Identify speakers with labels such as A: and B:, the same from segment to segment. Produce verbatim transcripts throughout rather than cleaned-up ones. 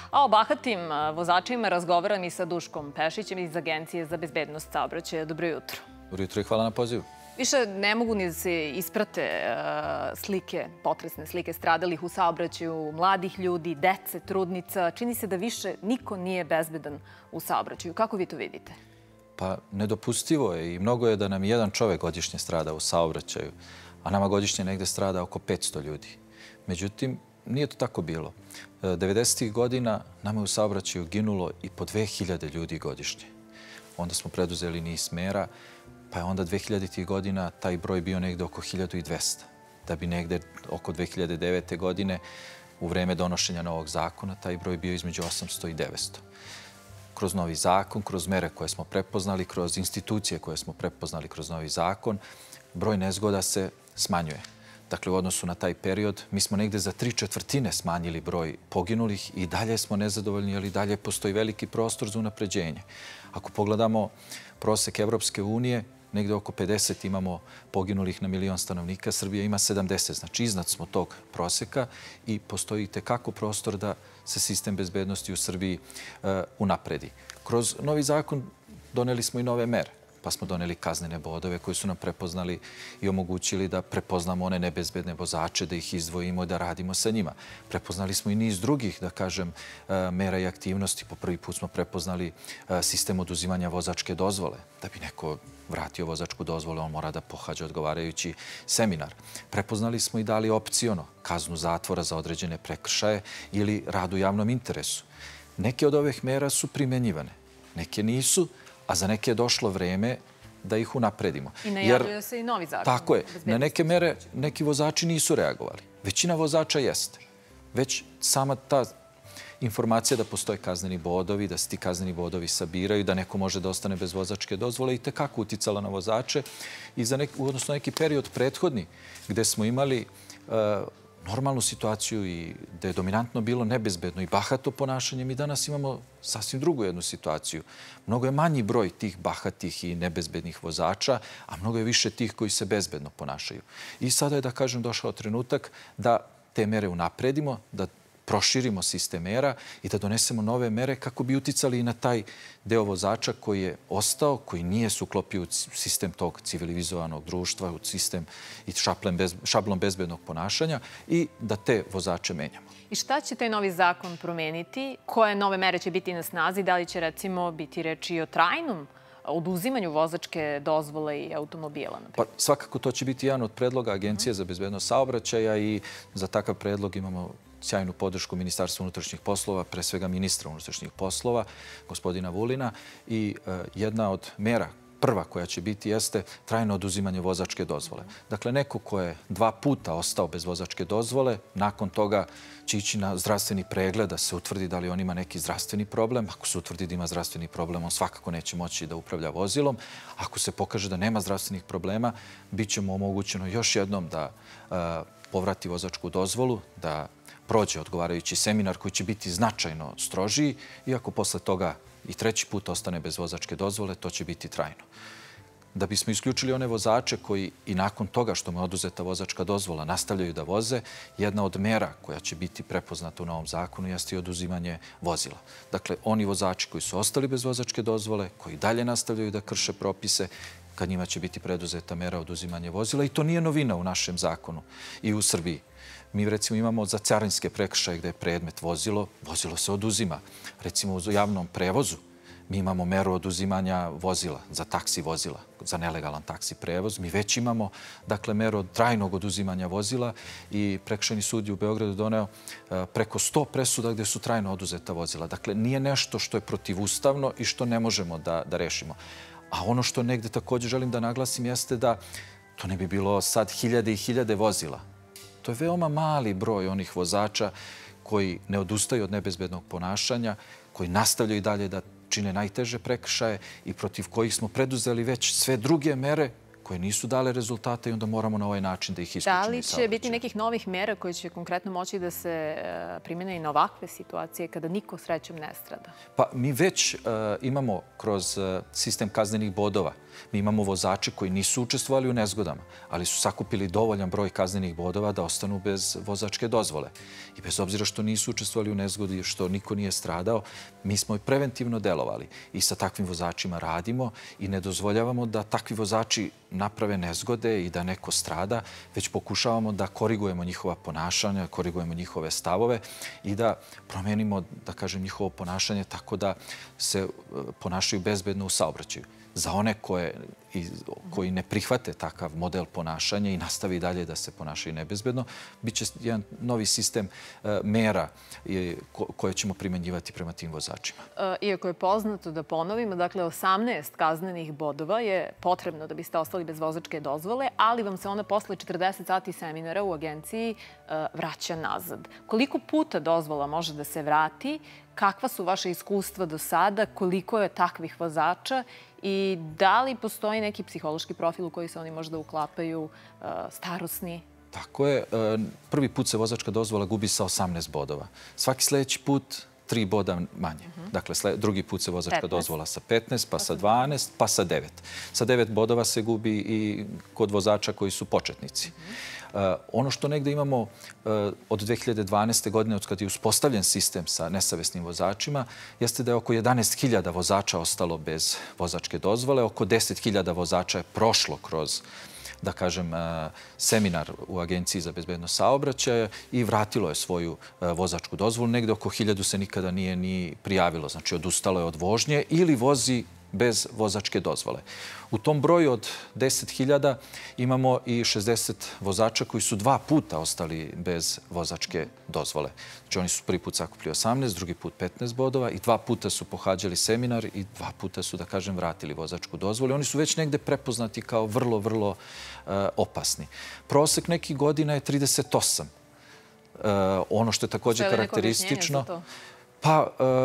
A: A o bahatim vozačima razgovaram i sa Duškom Pešićem iz Agencije za bezbednost saobraćaja. Dobro jutro.
B: Dobro jutro i hvala na pozivu.
A: Više ne mogu ni da se isprate slike, potresne slike stradalih u saobraćaju, mladih ljudi, dece, trudnica. Čini se da više niko nije bezbedan u saobraćaju. Kako vi to vidite?
B: Pa nedopustivo je i mnogo je da nam jedan čovek godišnje strada u saobraćaju, a nama godišnje negde strada oko petsto ljudi. Međutim, nije to tako bilo. devedesetih godina nama je u saobraćaju ginulo i po dve hiljade ljudi godišnje. Onda smo preduzeli niz mera, pa je onda dve hiljaditih godina taj broj bio negde oko hiljadu dvesta. Da bi negde oko dve hiljade devete. godine, u vreme donošenja novog zakona, taj broj bio između osamsto i devetsto. Kroz novi zakon, kroz mere koje smo prepoznali, kroz institucije koje smo prepoznali kroz novi zakon, broj nezgoda se smanjuje. Dakle, u odnosu na taj period, mi smo negde za tri četvrtine smanjili broj poginulih i dalje smo nezadovoljni, ali dalje postoji veliki prostor za unapređenje. Ako pogledamo prosek Evropske unije, negde oko pedeset imamo poginulih na milion stanovnika, Srbija ima sedamdeset, znači iznad smo tog proseka i postoji itekako prostor da se sistem bezbednosti u Srbiji unapredi. Kroz novi zakon doneli smo i nove mere. Pa smo doneli kaznene bodove koji su nam prepoznali i omogućili da prepoznamo one nebezbedne vozače, da ih izdvojimo, da radimo sa njima. Prepoznali smo i niz drugih, da kažem, mera i aktivnosti. Po prvi put smo prepoznali sistem oduzimanja vozačke dozvole. Da bi neko vratio vozačku dozvolu, on mora da pohađa odgovarajući seminar. Prepoznali smo i dali opciono kaznu zatvora za određene prekršaje ili rad u javnom interesu. Neke od ovih mera su primenjivane, neke nisu, a za neke je došlo vreme da ih unapredimo.
A: I najavljuje se i novi zakon.
B: Tako je. Na neke mere neki vozači nisu reagovali. Većina vozača jeste. Već sama ta informacija da postoje kazneni bodovi, da se ti kazneni bodovi sabiraju, da neko može da ostane bez vozačke dozvole i tekako uticala na vozače. I za neki, odnosno neki period prethodni gde smo imali normalnu situaciju i da je dominantno bilo nebezbedno i bahato ponašanje, mi danas imamo sasvim drugu jednu situaciju. Mnogo je manji broj tih bahatih i nebezbednih vozača, a mnogo je više tih koji se bezbedno ponašaju. I sada je, da kažem, došao trenutak da te mere unapredimo, da proširimo sistem mera i da donesemo nove mere kako bi uticali i na taj deo vozača koji je ostao, koji nije se uklopio u sistem tog civilizovanog društva, u sistem i šablon bezbednog ponašanja i da te vozače menjamo.
A: I šta će taj novi zakon promeniti? Koje nove mere će biti na snazi? Da li će, recimo, biti reči o trajnom oduzimanju vozačke dozvole i automobila?
B: Pa svakako to će biti jedan od predloga Agencije za bezbednost saobraćaja i za takav predlog imamo sjajnu podršku Ministarstva unutrašnjih poslova, pre svega ministra unutrašnjih poslova, gospodina Vulina. I jedna od mera, prva koja će biti, jeste trajno oduzimanje vozačke dozvole. Dakle, neko ko je dva puta ostao bez vozačke dozvole, nakon toga će ići na zdravstveni pregled da se utvrdi da li on ima neki zdravstveni problem. Ako se utvrdi da ima zdravstveni problem, on svakako neće moći da upravlja vozilom. Ako se pokaže da nema zdravstvenih problema, bit će mu omogućeno još jednom da povrati vozačku dozvolu, da prođe odgovarajući seminar koji će biti značajno strožiji i ako posle toga i treći put ostane bez vozačke dozvole, to će biti trajno. Da bismo isključili one vozače koji i nakon toga što mu je oduzeta vozačka dozvola nastavljaju da voze, jedna od mera koja će biti prepoznata u novom zakonu jeste i oduzimanje vozila. Dakle, oni vozači koji su ostali bez vozačke dozvole, koji dalje nastavljaju da krše propise, kad njima će biti preduzeta mera oduzimanja vozila i to nije novina u našem zakonu i u Srbiji. Mi, recimo, imamo za carinske prekršaje gde je predmet vozilo, vozilo se oduzima. Recimo, u javnom prevozu mi imamo meru oduzimanja vozila, za taksi vozila, za nelegalan taksi prevoz. Mi već imamo, dakle, meru trajnog oduzimanja vozila i Prekršajni sud je u Beogradu doneo preko sto presuda gde su trajno oduzeta vozila. Dakle, nije nešto što je protivustavno i što ne možemo da, da rešimo. A ono što negde također želim da naglasim jeste da to ne bi bilo sad hiljade i hiljade vozila. To je veoma mali broj onih vozača koji ne odustaju od nebezbednog ponašanja, koji nastavljaju i dalje da čine najteže prekršaje i protiv kojih smo preduzeli već sve druge mere koje nisu dale rezultate i onda moramo na ovaj način da ih isključimo.
A: Da li će biti nekih novih mera koje će konkretno moći da se primjene i na ovakve situacije kada niko srećom ne strada?
B: Pa mi već imamo kroz sistem kaznenih bodova, mi imamo vozače koji nisu učestvovali u nezgodama, ali su sakupili dovoljan broj kaznenih bodova da ostanu bez vozačke dozvole. I bez obzira što nisu učestvovali u nezgodi, što niko nije stradao, mi smo i preventivno delovali. I sa takvim vozačima radimo i ne dozvoljavamo da takvi vozači naprave nezgode i da neko strada, već pokušavamo da korigujemo njihova ponašanja, korigujemo njihove stavove i da promenimo, da kažem, njihovo ponašanje tako da se ponašaju bezbedno u saobraćaju. Za one koje, koji ne prihvate takav model ponašanja i nastavi dalje da se ponašaju nebezbedno, bit će jedan novi sistem mera koje ćemo primenjivati prema tim vozačima.
A: Iako je poznato, da ponovimo, dakle osamnaest kaznenih bodova je potrebno da biste ostali bez vozačke dozvole, ali vam se ona posle četrdeset sati seminara u agenciji vraća nazad. Koliko puta dozvola može da se vrati? Kakva su vaše iskustva do sada? Koliko je takvih vozača? I da li postoji neki psihološki profil u koji se oni možda uklapaju, starosni?
B: Tako je. Prvi put se vozačka dozvola gubi sa osamnaest bodova. Svaki sljedeći put tri boda manje. Dakle, drugi put se vozačka dozvola sa petnaest, pa sa dvanaest, pa sa devet. Sa devet bodova se gubi i kod vozača koji su početnici. Ono što negde imamo od dve hiljade dvanaeste. godine, od kada je uspostavljen sistem sa nesavesnim vozačima, jeste da je oko jedanaest hiljada vozača ostalo bez vozačke dozvole, oko deset hiljada vozača je prošlo kroz, da kažem, seminar u Agenciji za bezbednost saobraćaja i vratilo je svoju vozačku dozvolu. Negde oko hiljadu se nikada nije ni prijavilo, znači odustalo je od vožnje ili vozi bez vozačke dozvole. U tom broju od deset hiljada imamo i šezdeset vozača koji su dva puta ostali bez vozačke dozvole. Znači oni su prvi put sakupili osamnaest, drugi put petnaest bodova i dva puta su pohađali seminar i dva puta su, da kažem, vratili vozačku dozvolu. Oni su već negde prepoznati kao vrlo, vrlo opasni. Prosek nekih godina je trideset osam. Ono što je također karakteristično... Pa,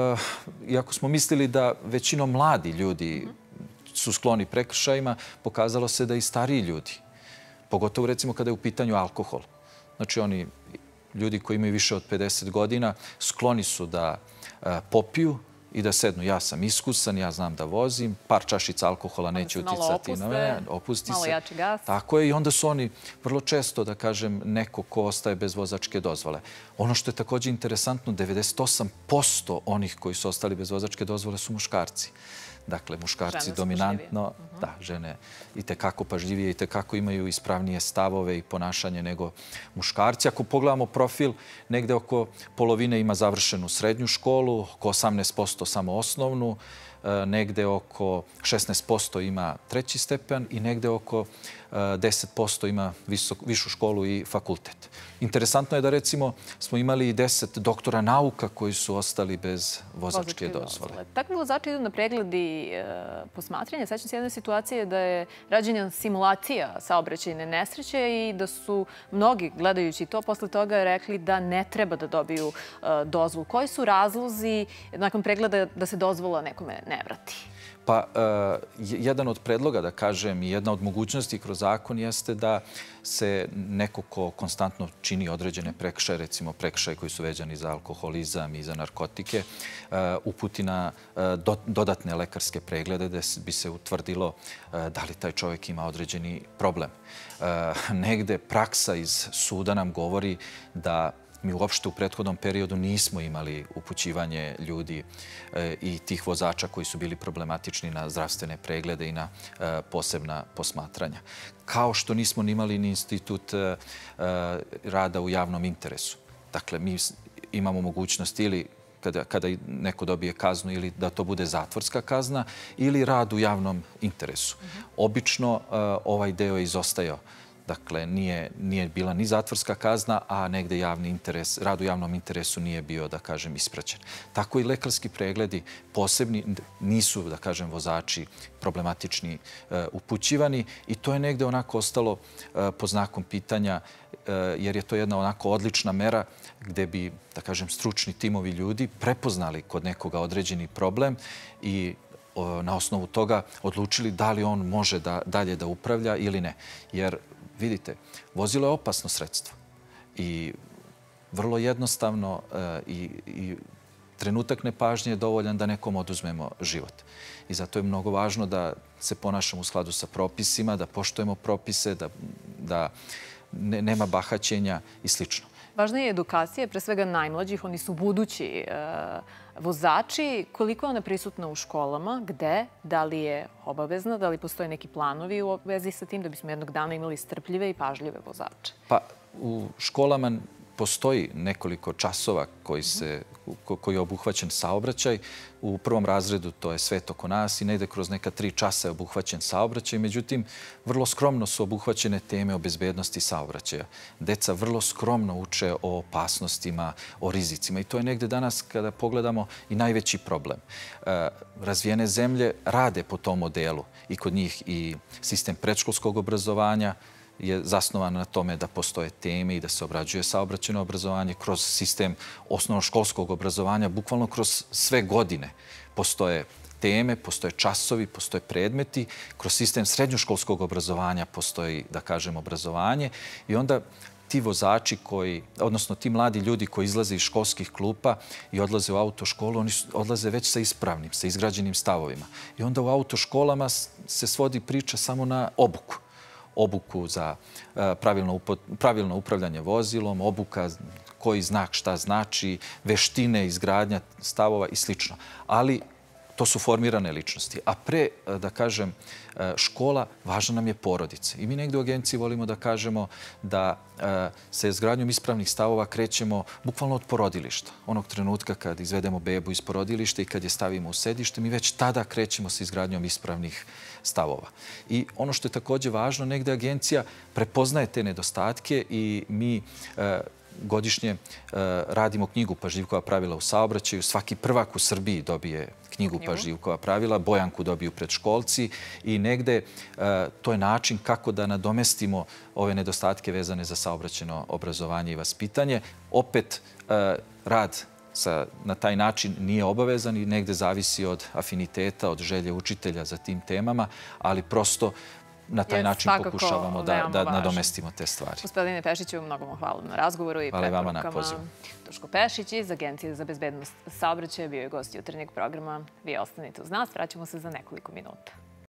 B: iako smo mislili da većinom mladi ljudi su skloni prekršajima, pokazalo se da i stariji ljudi, pogotovo recimo kada je u pitanju alkohol. Znači oni ljudi koji imaju više od pedeset godina skloni su da popiju i da sednu. Ja sam iskusan, ja znam da vozim, par čašica alkohola neće uticati na mene, opusti se.
A: Malo jači gas.
B: Tako je i onda su oni vrlo često, da kažem, neko ko ostaje bez vozačke dozvole. Ono što je također interesantno, devedeset osam posto onih koji su ostali bez vozačke dozvole su muškarci. Dakle, muškarci dominantno, da, žene i tekako pažljivije i tekako imaju ispravnije stavove i ponašanje nego muškarci. Ako pogledamo profil, negde oko polovine ima završenu srednju školu, oko osamnaest posto samo osnovnu, negde oko šesnaest posto ima treći stepen i negde oko deset posto ima višu školu i fakultet. Interesantno je da, recimo, smo imali i deset doktora nauka koji su ostali bez vozačke dozvole.
A: Takvi vozači idu na pregled i posmatranje. Sećam se jedne situacije da je rađena simulacija saobraćajne nesreće i da su mnogi, gledajući to, posle toga rekli da ne treba da dobiju dozvolu. Koji su razlozi nakon pregleda da se dozvola nekome ne vrati?
B: Pa, jedan od predloga, da kažem, i jedna od mogućnosti kroz zakon jeste da se neko ko konstantno čini određene prekršaje, recimo prekršaje koji su vezani za alkoholizam i za narkotike, uputi na dodatne lekarske preglede da bi se utvrdilo da li taj čovjek ima određeni problem. Negde praksa iz suda nam govori da mi uopšte u prethodnom periodu nismo imali upućivanje ljudi i tih vozača koji su bili problematični na zdravstvene preglede i na posebna posmatranja. Kao što nismo imali ni institut rada u javnom interesu. Dakle, mi imamo mogućnost ili kada neko dobije kaznu ili da to bude zatvorska kazna ili rad u javnom interesu. Obično ovaj deo je izostajao. Dakle, nije bila ni zatvorska kazna, a negde rad u javnom interesu nije bio, da kažem, ispraćen. Tako i lekarski pregledi posebni nisu, da kažem, vozači problematični upućivani i to je negde onako ostalo pod znakom pitanja jer je to jedna onako odlična mera gde bi, da kažem, stručni timovi ljudi prepoznali kod nekoga određeni problem i na osnovu toga odlučili da li on može da, dalje da upravlja ili ne. Jer, vidite, vozilo je opasno sredstvo i vrlo jednostavno i, i trenutak nepažnje je dovoljan da nekom oduzmemo život. I zato je mnogo važno da se ponašamo u skladu sa propisima, da poštujemo propise, da, da ne, nema bahaćenja i slično.
A: Važna je edukacija, pre svega najmlađih, oni su budući e, vozači. Koliko je ona prisutna u školama? Gde? Da li je obavezna? Da li postoje neki planovi u vezi sa tim da bismo jednog dana imali strpljive i pažljive vozače?
B: Pa u školama postoji nekoliko časova koji, se, koji je obuhvaćen saobraćaj. U prvom razredu to je svet oko nas i negde kroz neka tri časa je obuhvaćen saobraćaj. Međutim, vrlo skromno su obuhvaćene teme o bezbednosti saobraćaja. Deca vrlo skromno uče o opasnostima, o rizicima. I to je negde danas, kada pogledamo, i najveći problem. Razvijene zemlje rade po tom modelu i kod njih i sistem predškolskog obrazovanja je zasnovan na tome da postoje teme i da se obrađuje saobraćajno obrazovanje kroz sistem osnovnoškolskog obrazovanja, bukvalno kroz sve godine. Postoje teme, postoje časovi, postoje predmeti. Kroz sistem srednjoškolskog obrazovanja postoji, da kažem, obrazovanje. I onda ti vozači koji, odnosno ti mladi ljudi koji izlaze iz školskih klupa i odlaze u autoškolu, oni odlaze već sa ispravnim, sa izgrađenim stavovima. I onda u autoškolama se svodi priča samo na obuku. Obuku za pravilno, pravilno upravljanje vozilom, obuka koji znak šta znači, veštine, izgradnja stavova i slično. Ali to su formirane ličnosti. A pre, da kažem, škola, važna nam je porodica. I mi negde u agenciji volimo da kažemo da sa izgradnjom ispravnih stavova krećemo bukvalno od porodilišta. Onog trenutka kad izvedemo bebu iz porodilišta i kad je stavimo u sedište, mi već tada krećemo sa izgradnjom ispravnih stavova. I ono što je također važno, negde agencija prepoznaje te nedostatke i mi godišnje radimo knjigu Pažljivkova pravila u saobraćaju. Svaki prvak u Srbiji dobije knjigu Pažljivkova pravila, Bojanku dobiju predškolci i negde to je način kako da nadomestimo ove nedostatke vezane za saobraćajno obrazovanje i vaspitanje. Opet, rad na taj način nije obavezan i negde zavisi od afiniteta, od želje učitelja za tim temama, ali prosto na taj način pokušavamo da, da nadomestimo te stvari.
A: Gospodine Pešiću, mnogo vam hvala na razgovoru i preporukama. Duško Pešić iz Agencije za bezbednost saobraćaja bio je gost jutarnjeg programa. Vi ostanite uz nas, vraćamo se za nekoliko minuta.